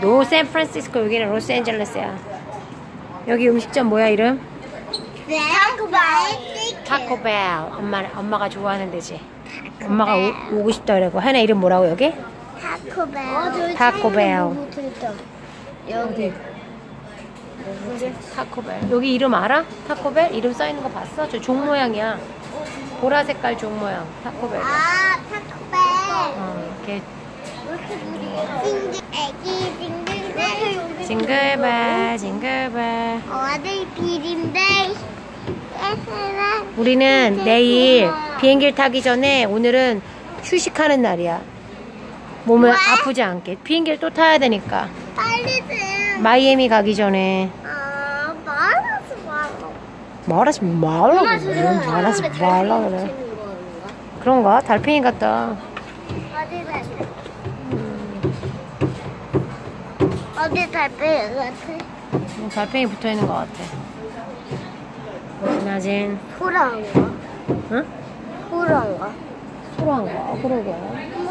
노샌프란시스코, 여기는 로스앤젤레스야. 여기 음식점 뭐야 이름? 타코벨. 엄마가 좋아하는 데지. 엄마가 오고 싶다 그러고. 하나 이름 뭐라고 여기? 타코벨. 여기. 타코벨. 여기 이름 알아? 타코벨? 이름 써있는 거 봤어? 저 종 모양이야. 보라 색깔 종 모양. 타코벨. 아, 타코벨. 이렇게. 애기 징글벨. 징글벨, 징글벨. 어디 비린데? 우리는 내일 비행기를 타기 전에 오늘은 휴식하는 날이야. 몸을 왜? 아프지 않게. 비행기를 또 타야 되니까. 빨리 좀. 마이애미 가기 전에. 말하지 말라고. 말하지 말라고 그래. 그런가? 달팽이 같다. 어디 달팽이 같아? 달팽이 붙어있는 것 같아. 나진. 소라인가? 응? 소라인가? 소란가? 그러게.